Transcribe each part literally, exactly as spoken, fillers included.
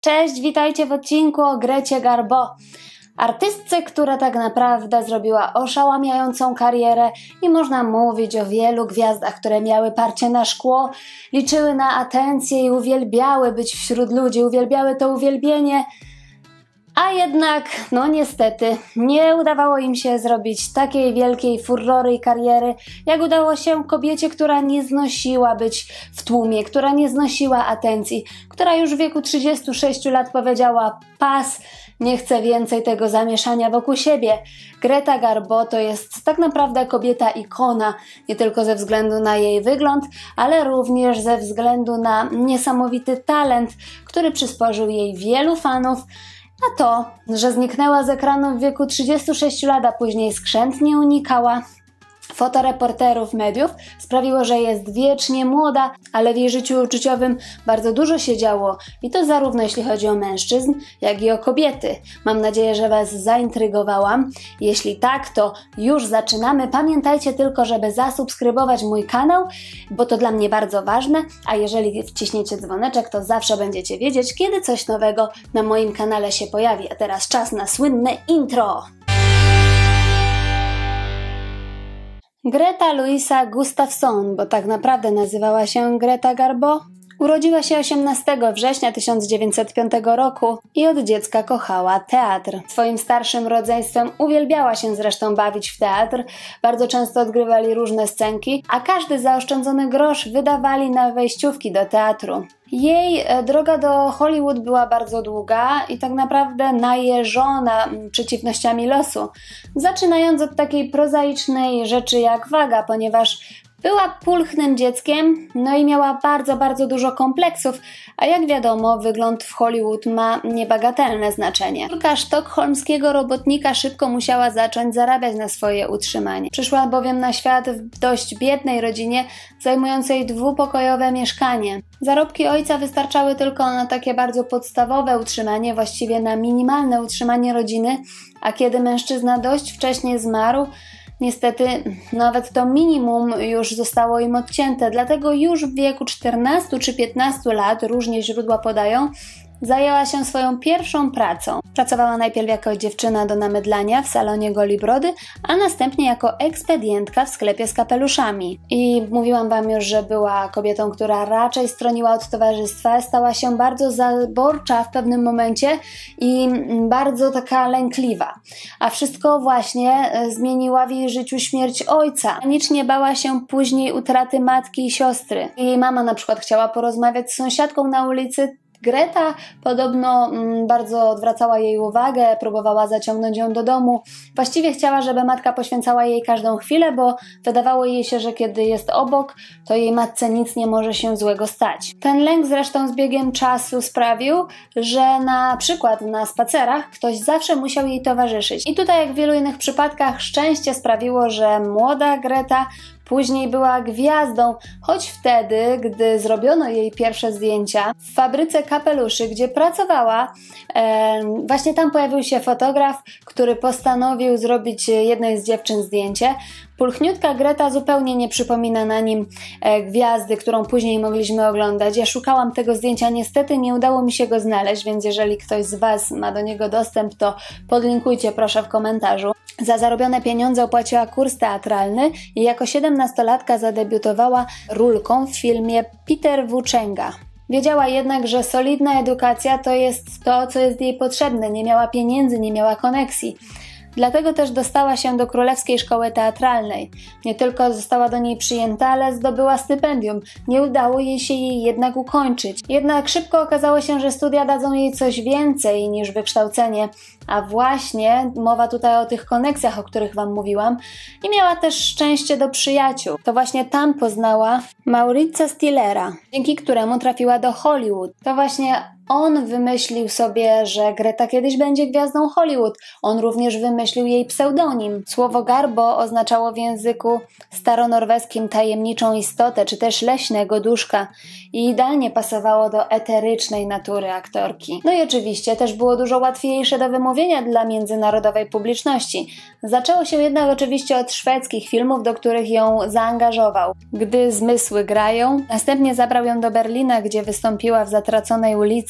Cześć, witajcie w odcinku o Grecie Garbo, artystce, która tak naprawdę zrobiła oszałamiającą karierę i można mówić o wielu gwiazdach, które miały parcie na szkło, liczyły na atencję i uwielbiały być wśród ludzi, uwielbiały to uwielbienie, a jednak, no niestety, nie udawało im się zrobić takiej wielkiej furory i kariery, jak udało się kobiecie, która nie znosiła być w tłumie, która nie znosiła atencji, która już w wieku trzydziestu sześciu lat powiedziała pas, nie chcę więcej tego zamieszania wokół siebie. Greta Garbo to jest tak naprawdę kobieta ikona, nie tylko ze względu na jej wygląd, ale również ze względu na niesamowity talent, który przysporzył jej wielu fanów. A to, że zniknęła z ekranu w wieku trzydziestu sześciu lat, a później skrzętnie unikała fotoreporterów, mediów, sprawiło, że jest wiecznie młoda, ale w jej życiu uczuciowym bardzo dużo się działo i to zarówno jeśli chodzi o mężczyzn, jak i o kobiety. Mam nadzieję, że Was zaintrygowałam. Jeśli tak, to już zaczynamy. Pamiętajcie tylko, żeby zasubskrybować mój kanał, bo to dla mnie bardzo ważne, a jeżeli wciśniecie dzwoneczek, to zawsze będziecie wiedzieć, kiedy coś nowego na moim kanale się pojawi. A teraz czas na słynne intro! Greta Louisa Gustafsson, bo tak naprawdę nazywała się Greta Garbo, urodziła się osiemnastego września tysiąc dziewięćset piątego roku i od dziecka kochała teatr. Swoim starszym rodzeństwem uwielbiała się zresztą bawić w teatr, bardzo często odgrywali różne scenki, a każdy zaoszczędzony grosz wydawali na wejściówki do teatru. Jej droga do Hollywood była bardzo długa i tak naprawdę najeżona przeciwnościami losu, zaczynając od takiej prozaicznej rzeczy jak waga, ponieważ była pulchnym dzieckiem, no i miała bardzo, bardzo dużo kompleksów, a jak wiadomo, wygląd w Hollywood ma niebagatelne znaczenie. Córka sztokholmskiego robotnika szybko musiała zacząć zarabiać na swoje utrzymanie. Przyszła bowiem na świat w dość biednej rodzinie, zajmującej dwupokojowe mieszkanie. Zarobki ojca wystarczały tylko na takie bardzo podstawowe utrzymanie, właściwie na minimalne utrzymanie rodziny, a kiedy mężczyzna dość wcześnie zmarł, niestety nawet to minimum już zostało im odcięte, dlatego już w wieku czternastu czy piętnastu lat, różnie źródła podają, zajęła się swoją pierwszą pracą. Pracowała najpierw jako dziewczyna do namydlania w salonie goli brody, a następnie jako ekspedientka w sklepie z kapeluszami. I mówiłam Wam już, że była kobietą, która raczej stroniła od towarzystwa, stała się bardzo zaborcza w pewnym momencie i bardzo taka lękliwa. A wszystko właśnie zmieniła w jej życiu śmierć ojca. Panicznie bała się później utraty matki i siostry. Jej mama na przykład chciała porozmawiać z sąsiadką na ulicy. Greta podobno mm, bardzo odwracała jej uwagę, próbowała zaciągnąć ją do domu. Właściwie chciała, żeby matka poświęcała jej każdą chwilę, bo wydawało jej się, że kiedy jest obok, to jej matce nic nie może się złego stać. Ten lęk zresztą z biegiem czasu sprawił, że na przykład na spacerach ktoś zawsze musiał jej towarzyszyć. I tutaj, jak w wielu innych przypadkach, szczęście sprawiło, że młoda Greta później była gwiazdą, choć wtedy, gdy zrobiono jej pierwsze zdjęcia w fabryce kapeluszy, gdzie pracowała, e, właśnie tam pojawił się fotograf, który postanowił zrobić jednej z dziewczyn zdjęcie. Pulchniutka Greta zupełnie nie przypomina na nim e, gwiazdy, którą później mogliśmy oglądać. Ja szukałam tego zdjęcia, niestety nie udało mi się go znaleźć, więc jeżeli ktoś z Was ma do niego dostęp, to podlinkujcie proszę w komentarzu. Za zarobione pieniądze opłaciła kurs teatralny i jako siedemnastolatka zadebiutowała rólką w filmie Peter Włóczęga. Wiedziała jednak, że solidna edukacja to jest to, co jest jej potrzebne. Nie miała pieniędzy, nie miała koneksji. Dlatego też dostała się do Królewskiej Szkoły Teatralnej. Nie tylko została do niej przyjęta, ale zdobyła stypendium. Nie udało jej się jej jednak ukończyć. Jednak szybko okazało się, że studia dadzą jej coś więcej niż wykształcenie. A właśnie mowa tutaj o tych koneksjach, o których Wam mówiłam. I miała też szczęście do przyjaciół. To właśnie tam poznała Maurica Stillera, dzięki któremu trafiła do Hollywood. To właśnie on wymyślił sobie, że Greta kiedyś będzie gwiazdą Hollywood. On również wymyślił jej pseudonim. Słowo Garbo oznaczało w języku staronorweskim tajemniczą istotę, czy też leśnego duszka. I idealnie pasowało do eterycznej natury aktorki. No i oczywiście też było dużo łatwiejsze do wymówienia dla międzynarodowej publiczności. Zaczęło się jednak oczywiście od szwedzkich filmów, do których ją zaangażował. Gdy zmysły grają, następnie zabrał ją do Berlina, gdzie wystąpiła w Zatraconej ulicy,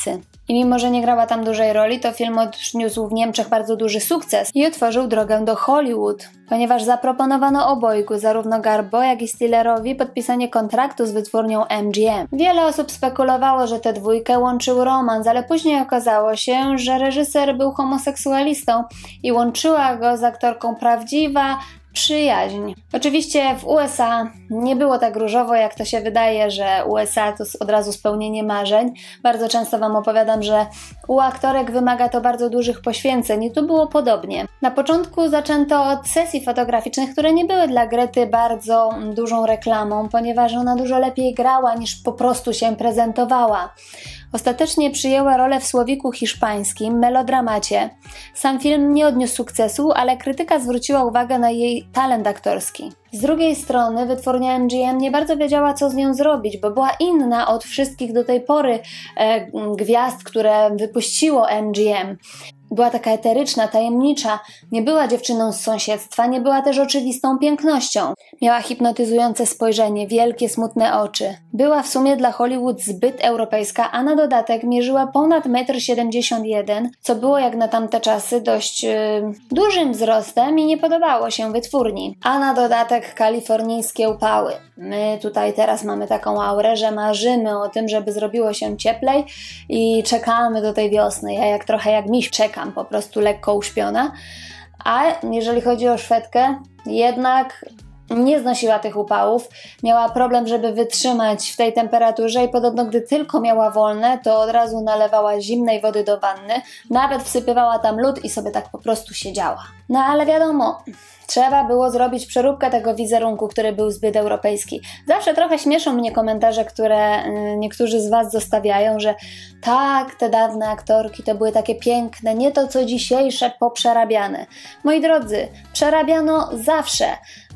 Niemcy. I mimo, że nie grała tam dużej roli, to film odniósł w Niemczech bardzo duży sukces i otworzył drogę do Hollywood, ponieważ zaproponowano obojgu, zarówno Garbo, jak i Stillerowi, podpisanie kontraktu z wytwórnią M G M. Wiele osób spekulowało, że tę dwójkę łączył romans, ale później okazało się, że reżyser był homoseksualistą i łączyła go z aktorką prawdziwa przyjaźń. Oczywiście w U S A nie było tak różowo, jak to się wydaje, że U S A to od razu spełnienie marzeń. Bardzo często Wam opowiadam, że u aktorek wymaga to bardzo dużych poświęceń i tu było podobnie. Na początku zaczęto od sesji fotograficznych, które nie były dla Grety bardzo dużą reklamą, ponieważ ona dużo lepiej grała niż po prostu się prezentowała. Ostatecznie przyjęła rolę w słowiku hiszpańskim, melodramacie. Sam film nie odniósł sukcesu, ale krytyka zwróciła uwagę na jej talent aktorski. Z drugiej strony wytwórnia M G M nie bardzo wiedziała, co z nią zrobić, bo była inna od wszystkich do tej pory e, gwiazd, które wypuściło M G M. Była taka eteryczna, tajemnicza, nie była dziewczyną z sąsiedztwa, nie była też oczywistą pięknością. Miała hipnotyzujące spojrzenie, wielkie, smutne oczy. Była w sumie dla Hollywood zbyt europejska, a na dodatek mierzyła ponad metr siedemdziesiąt jeden, co było jak na tamte czasy dość yy, dużym wzrostem i nie podobało się wytwórni. A na dodatek kalifornijskie upały. My tutaj teraz mamy taką aurę, że marzymy o tym, żeby zrobiło się cieplej i czekamy do tej wiosny. Ja jak trochę jak miś czekam, po prostu lekko uśpiona. A jeżeli chodzi o Szwedkę, jednak nie znosiła tych upałów, miała problem, żeby wytrzymać w tej temperaturze i podobno gdy tylko miała wolne, to od razu nalewała zimnej wody do wanny, nawet wsypywała tam lód i sobie tak po prostu siedziała. No ale wiadomo, trzeba było zrobić przeróbkę tego wizerunku, który był zbyt europejski. Zawsze trochę śmieszą mnie komentarze, które y, niektórzy z Was zostawiają, że tak, te dawne aktorki to były takie piękne, nie to co dzisiejsze, poprzerabiane. Moi drodzy, przerabiano zawsze.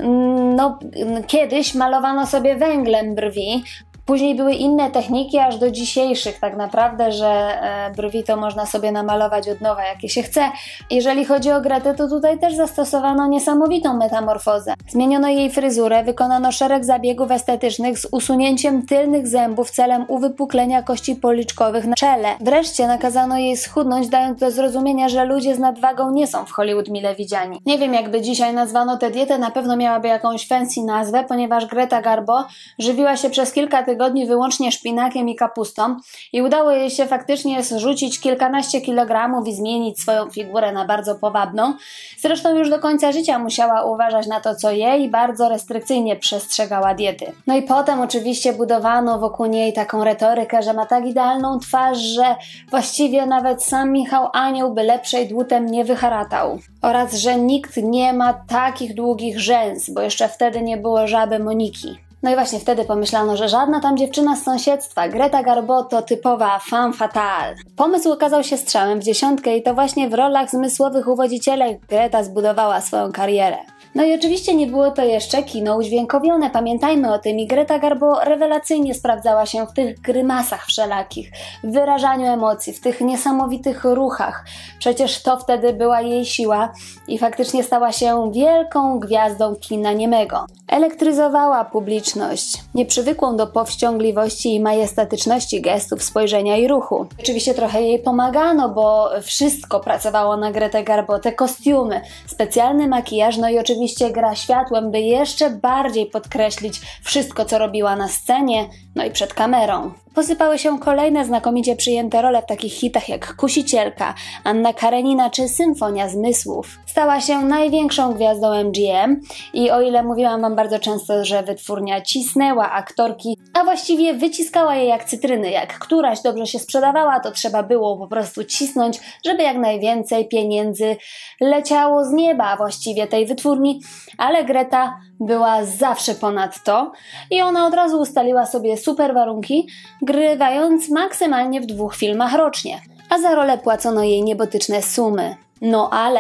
No, kiedyś malowano sobie węglem brwi, później były inne techniki aż do dzisiejszych tak naprawdę, że e, brwi to można sobie namalować od nowa, jakie się chce. Jeżeli chodzi o Gretę, to tutaj też zastosowano niesamowitą metamorfozę. Zmieniono jej fryzurę, wykonano szereg zabiegów estetycznych z usunięciem tylnych zębów celem uwypuklenia kości policzkowych na czele. Wreszcie nakazano jej schudnąć, dając do zrozumienia, że ludzie z nadwagą nie są w Hollywood mile widziani. Nie wiem, jakby dzisiaj nazwano tę dietę, na pewno miałaby jakąś fancy nazwę, ponieważ Greta Garbo żywiła się przez kilka tygodni tygodni wyłącznie szpinakiem i kapustą i udało jej się faktycznie zrzucić kilkanaście kilogramów i zmienić swoją figurę na bardzo powabną. Zresztą już do końca życia musiała uważać na to, co je i bardzo restrykcyjnie przestrzegała diety. No i potem oczywiście budowano wokół niej taką retorykę, że ma tak idealną twarz, że właściwie nawet sam Michał Anioł by lepszej dłutem nie wyharatał. Oraz, że nikt nie ma takich długich rzęs, bo jeszcze wtedy nie było żaby Moniki. No i właśnie wtedy pomyślano, że żadna tam dziewczyna z sąsiedztwa, Greta Garbo to typowa femme fatale. Pomysł okazał się strzałem w dziesiątkę i to właśnie w rolach zmysłowych uwodzicielek Greta zbudowała swoją karierę. No i oczywiście nie było to jeszcze kino udźwiękowione, pamiętajmy o tym, i Greta Garbo rewelacyjnie sprawdzała się w tych grymasach wszelakich, w wyrażaniu emocji, w tych niesamowitych ruchach. Przecież to wtedy była jej siła i faktycznie stała się wielką gwiazdą kina niemego. Elektryzowała publiczność, nieprzywykłą do powściągliwości i majestatyczności gestów, spojrzenia i ruchu. Oczywiście trochę jej pomagano, bo wszystko pracowało na Gretę Garbo, te kostiumy, specjalny makijaż, no i oczywiście gra światłem, by jeszcze bardziej podkreślić wszystko, co robiła na scenie, no i przed kamerą. Posypały się kolejne znakomicie przyjęte role w takich hitach jak Kusicielka, Anna Karenina czy Symfonia Zmysłów. Stała się największą gwiazdą M G M i o ile mówiłam Wam bardzo często, że wytwórnia cisnęła aktorki, a właściwie wyciskała je jak cytryny, jak któraś dobrze się sprzedawała, to trzeba było po prostu cisnąć, żeby jak najwięcej pieniędzy leciało z nieba właściwie tej wytwórni, ale Greta była zawsze ponad to i ona od razu ustaliła sobie super warunki, grywając maksymalnie w dwóch filmach rocznie, a za rolę płacono jej niebotyczne sumy. No ale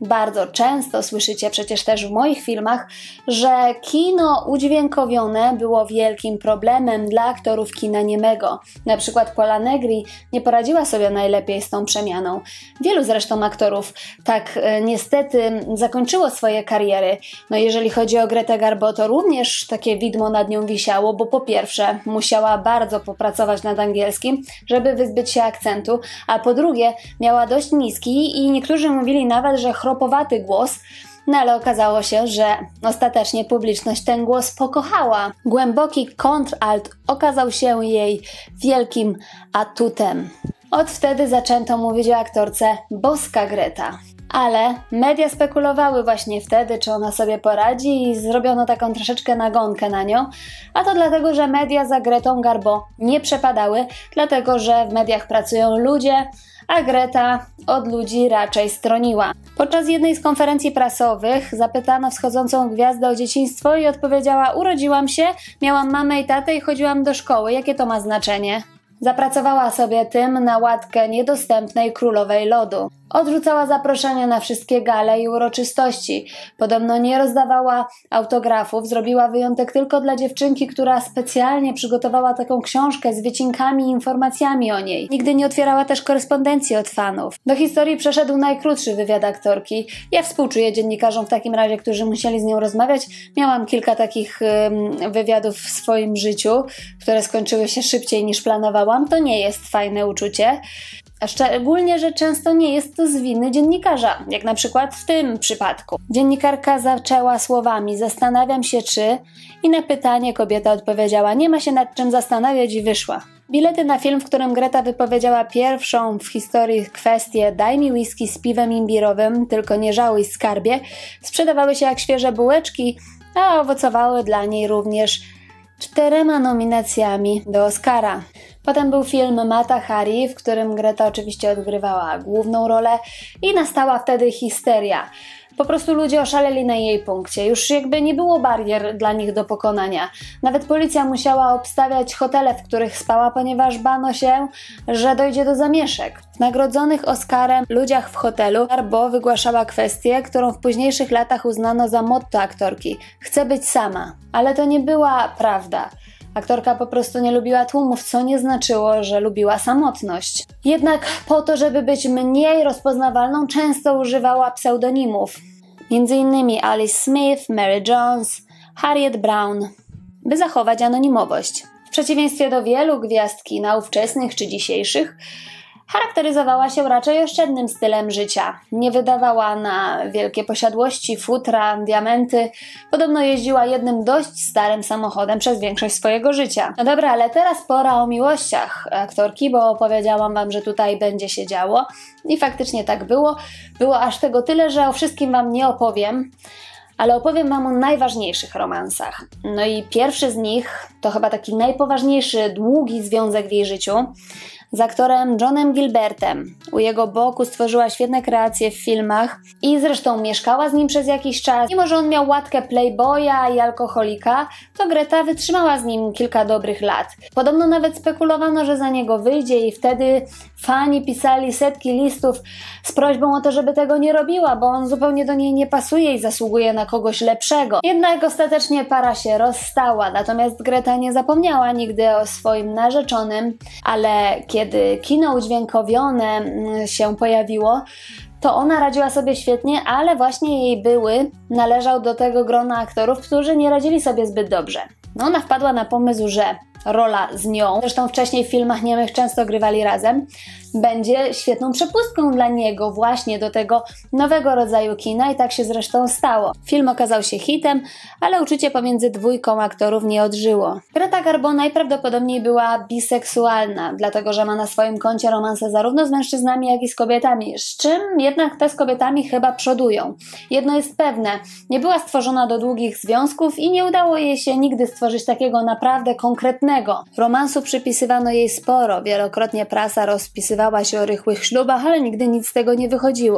Bardzo często słyszycie przecież też w moich filmach, że kino udźwiękowione było wielkim problemem dla aktorów kina niemego. Na przykład Pola Negri nie poradziła sobie najlepiej z tą przemianą. Wielu zresztą aktorów tak e, niestety zakończyło swoje kariery. No jeżeli chodzi o Gretę Garbo, to również takie widmo nad nią wisiało, bo po pierwsze musiała bardzo popracować nad angielskim, żeby wyzbyć się akcentu, a po drugie miała dość niski i niektórzy mówili nawet, że chropowaty głos, no ale okazało się, że ostatecznie publiczność ten głos pokochała. Głęboki kontralt okazał się jej wielkim atutem. Od wtedy zaczęto mówić o aktorce Boska Greta. Ale media spekulowały właśnie wtedy, czy ona sobie poradzi i zrobiono taką troszeczkę nagonkę na nią, a to dlatego, że media za Gretą Garbo nie przepadały, dlatego że w mediach pracują ludzie, a Greta od ludzi raczej stroniła. Podczas jednej z konferencji prasowych zapytano wschodzącą gwiazdę o dzieciństwo i odpowiedziała: urodziłam się, miałam mamę i tatę i chodziłam do szkoły, jakie to ma znaczenie? Zapracowała sobie tym na łatkę niedostępnej królowej lodu. Odrzucała zaproszenia na wszystkie gale i uroczystości. Podobno nie rozdawała autografów, zrobiła wyjątek tylko dla dziewczynki, która specjalnie przygotowała taką książkę z wycinkami i informacjami o niej. Nigdy nie otwierała też korespondencji od fanów. Do historii przeszedł najkrótszy wywiad aktorki. Ja współczuję dziennikarzom w takim razie, którzy musieli z nią rozmawiać. Miałam kilka takich ym, wywiadów w swoim życiu, które skończyły się szybciej niż planowałam. To nie jest fajne uczucie. Szczególnie, że często nie jest to z winy dziennikarza, jak na przykład w tym przypadku. Dziennikarka zaczęła słowami: zastanawiam się czy, i na pytanie kobieta odpowiedziała: nie ma się nad czym zastanawiać, i wyszła. Bilety na film, w którym Greta wypowiedziała pierwszą w historii kwestię daj mi whisky z piwem imbirowym, tylko nie żałuj skarbie, sprzedawały się jak świeże bułeczki, a owocowały dla niej również czterema nominacjami do Oscara. Potem był film Mata Hari, w którym Greta oczywiście odgrywała główną rolę i nastała wtedy histeria. Po prostu ludzie oszaleli na jej punkcie. Już jakby nie było barier dla nich do pokonania. Nawet policja musiała obstawiać hotele, w których spała, ponieważ bano się, że dojdzie do zamieszek. W nagrodzonych Oscarem ludziach w hotelu Garbo wygłaszała kwestię, którą w późniejszych latach uznano za motto aktorki: chcę być sama. Ale to nie była prawda. Aktorka po prostu nie lubiła tłumów, co nie znaczyło, że lubiła samotność. Jednak po to, żeby być mniej rozpoznawalną, często używała pseudonimów. Między innymi Alice Smith, Mary Jones, Harriet Brown, by zachować anonimowość. W przeciwieństwie do wielu gwiazd kina ówczesnych czy dzisiejszych, charakteryzowała się raczej oszczędnym stylem życia. Nie wydawała na wielkie posiadłości, futra, diamenty. Podobno jeździła jednym dość starym samochodem przez większość swojego życia. No dobra, ale teraz pora o miłościach aktorki, bo opowiedziałam wam, że tutaj będzie się działo. I faktycznie tak było. Było aż tego tyle, że o wszystkim wam nie opowiem. Ale opowiem wam o najważniejszych romansach. No i pierwszy z nich to chyba taki najpoważniejszy, długi związek w jej życiu z aktorem Johnem Gilbertem. U jego boku stworzyła świetne kreacje w filmach i zresztą mieszkała z nim przez jakiś czas. Mimo że on miał łatkę playboya i alkoholika, to Greta wytrzymała z nim kilka dobrych lat. Podobno nawet spekulowano, że za niego wyjdzie i wtedy fani pisali setki listów z prośbą o to, żeby tego nie robiła, bo on zupełnie do niej nie pasuje i zasługuje na kogoś lepszego. Jednak ostatecznie para się rozstała, natomiast Greta nie zapomniała nigdy o swoim narzeczonym, ale kiedy kino udźwiękowione się pojawiło, to ona radziła sobie świetnie, ale właśnie jej były należał do tego grona aktorów, którzy nie radzili sobie zbyt dobrze. No ona wpadła na pomysł, że rola z nią, zresztą wcześniej w filmach niemych często grywali razem, będzie świetną przepustką dla niego właśnie do tego nowego rodzaju kina i tak się zresztą stało. Film okazał się hitem, ale uczucie pomiędzy dwójką aktorów nie odżyło. Greta Garbo najprawdopodobniej była biseksualna, dlatego że ma na swoim koncie romanse zarówno z mężczyznami, jak i z kobietami, z czym jednak te z kobietami chyba przodują. Jedno jest pewne, nie była stworzona do długich związków i nie udało jej się nigdy stworzyć takiego naprawdę konkretnego. Romansu przypisywano jej sporo, wielokrotnie prasa rozpisywała się o rychłych ślubach, ale nigdy nic z tego nie wychodziło.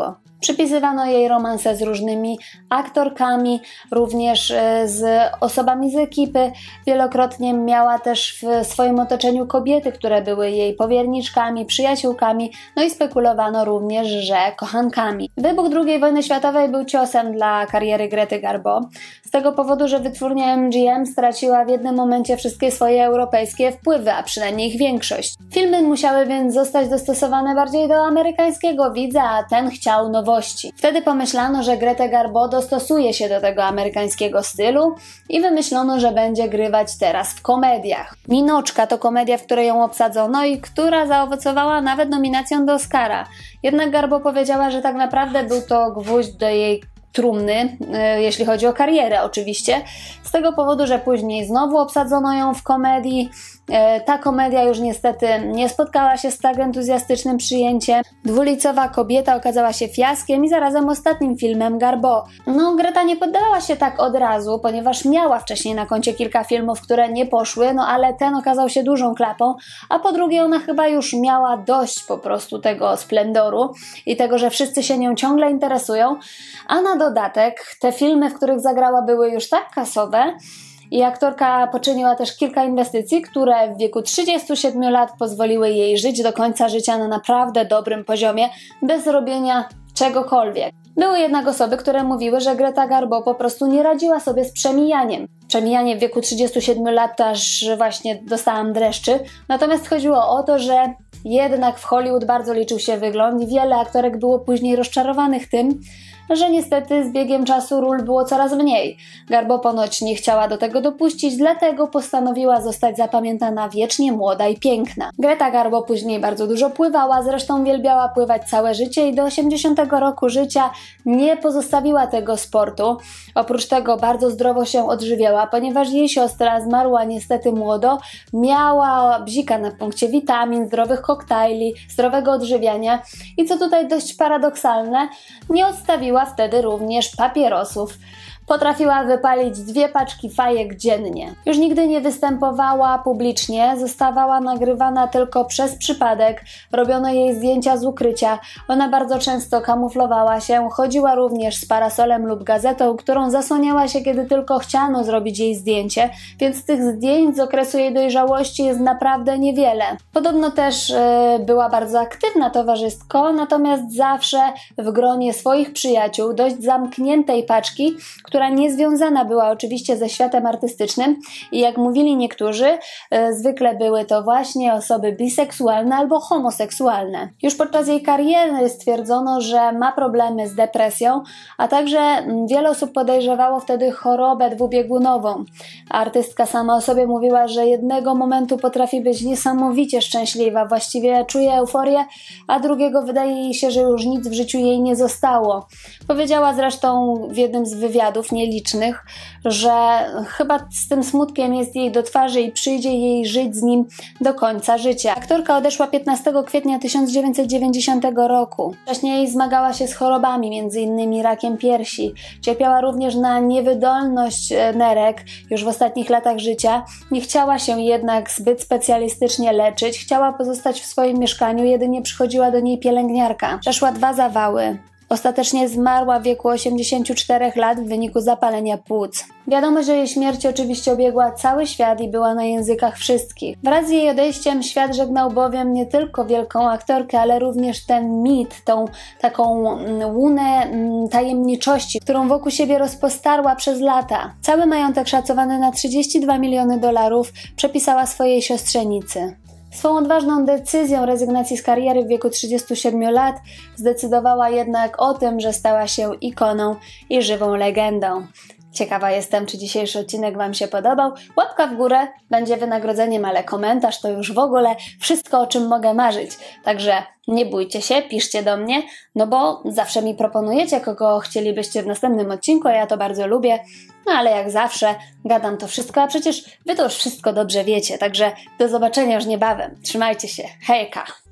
Przypisywano jej romanse z różnymi aktorkami, również z osobami z ekipy. Wielokrotnie miała też w swoim otoczeniu kobiety, które były jej powierniczkami, przyjaciółkami, no i spekulowano również, że kochankami. Wybuch drugiej wojny światowej był ciosem dla kariery Grety Garbo, z tego powodu, że wytwórnia M G M straciła w jednym momencie wszystkie swoje europejskie wpływy, a przynajmniej ich większość. Filmy musiały więc zostać dostosowane bardziej do amerykańskiego widza, a ten chciał nowości. Wtedy pomyślano, że Gretę Garbo dostosuje się do tego amerykańskiego stylu i wymyślono, że będzie grywać teraz w komediach. Ninoczka to komedia, w której ją obsadzono i która zaowocowała nawet nominacją do Oscara. Jednak Garbo powiedziała, że tak naprawdę był to gwóźdź do jej trumny, jeśli chodzi o karierę oczywiście, z tego powodu, że później znowu obsadzono ją w komedii. Ta komedia już niestety nie spotkała się z tak entuzjastycznym przyjęciem. Dwulicowa kobieta okazała się fiaskiem i zarazem ostatnim filmem Garbo. No, Greta nie poddała się tak od razu, ponieważ miała wcześniej na koncie kilka filmów, które nie poszły, no ale ten okazał się dużą klapą, a po drugie ona chyba już miała dość po prostu tego splendoru i tego, że wszyscy się nią ciągle interesują, a na dodatek te filmy, w których zagrała, były już tak kasowe, i aktorka poczyniła też kilka inwestycji, które w wieku trzydziestu siedmiu lat pozwoliły jej żyć do końca życia na naprawdę dobrym poziomie, bez robienia czegokolwiek. Były jednak osoby, które mówiły, że Greta Garbo po prostu nie radziła sobie z przemijaniem. Przemijanie w wieku trzydziestu siedmiu lat to aż właśnie dostałam dreszczy. Natomiast chodziło o to, że jednak w Hollywood bardzo liczył się wygląd i wiele aktorek było później rozczarowanych tym, że niestety z biegiem czasu ról było coraz mniej. Garbo ponoć nie chciała do tego dopuścić, dlatego postanowiła zostać zapamiętana wiecznie młoda i piękna. Greta Garbo później bardzo dużo pływała, zresztą uwielbiała pływać całe życie i do osiemdziesiątego roku życia nie pozostawiła tego sportu. Oprócz tego bardzo zdrowo się odżywiała, ponieważ jej siostra zmarła niestety młodo, miała bzika na punkcie witamin, zdrowych koktajli, zdrowego odżywiania i co tutaj dość paradoksalne, nie odstawiła wtedy również papierosów. Potrafiła wypalić dwie paczki fajek dziennie. Już nigdy nie występowała publicznie, zostawała nagrywana tylko przez przypadek, robiono jej zdjęcia z ukrycia. Ona bardzo często kamuflowała się, chodziła również z parasolem lub gazetą, którą zasłaniała się, kiedy tylko chciano zrobić jej zdjęcie, więc tych zdjęć z okresu jej dojrzałości jest naprawdę niewiele. Podobno też yy, była bardzo aktywna towarzysko, natomiast zawsze w gronie swoich przyjaciół, dość zamkniętej paczki, która nie związana była oczywiście ze światem artystycznym i jak mówili niektórzy, e, zwykle były to właśnie osoby biseksualne albo homoseksualne. Już podczas jej kariery stwierdzono, że ma problemy z depresją, a także m, wiele osób podejrzewało wtedy chorobę dwubiegunową. Artystka sama o sobie mówiła, że jednego momentu potrafi być niesamowicie szczęśliwa, właściwie czuje euforię, a drugiego wydaje jej się, że już nic w życiu jej nie zostało. Powiedziała zresztą w jednym z wywiadów nielicznych, że chyba z tym smutkiem jest jej do twarzy i przyjdzie jej żyć z nim do końca życia. Aktorka odeszła piętnastego kwietnia tysiąc dziewięćset dziewięćdziesiątego roku. Wcześniej zmagała się z chorobami, między innymi rakiem piersi. Cierpiała również na niewydolność nerek już w ostatnich latach życia. Nie chciała się jednak zbyt specjalistycznie leczyć. Chciała pozostać w swoim mieszkaniu, jedynie przychodziła do niej pielęgniarka. Przeszła dwa zawały. Ostatecznie zmarła w wieku osiemdziesięciu czterech lat w wyniku zapalenia płuc. Wiadomość o jej śmierci oczywiście obiegła cały świat i była na językach wszystkich. Wraz z jej odejściem świat żegnał bowiem nie tylko wielką aktorkę, ale również ten mit, tą taką łunę tajemniczości, którą wokół siebie rozpostarła przez lata. Cały majątek szacowany na trzydzieści dwa miliony dolarów przepisała swojej siostrzenicy. Swą odważną decyzją rezygnacji z kariery w wieku trzydziestu siedmiu lat zdecydowała jednak o tym, że stała się ikoną i żywą legendą. Ciekawa jestem, czy dzisiejszy odcinek Wam się podobał. Łapka w górę będzie wynagrodzeniem, ale komentarz to już w ogóle wszystko, o czym mogę marzyć. Także nie bójcie się, piszcie do mnie, no bo zawsze mi proponujecie, kogo chcielibyście w następnym odcinku, a ja to bardzo lubię. No ale jak zawsze gadam to wszystko, a przecież Wy to już wszystko dobrze wiecie. Także do zobaczenia już niebawem. Trzymajcie się. Hejka!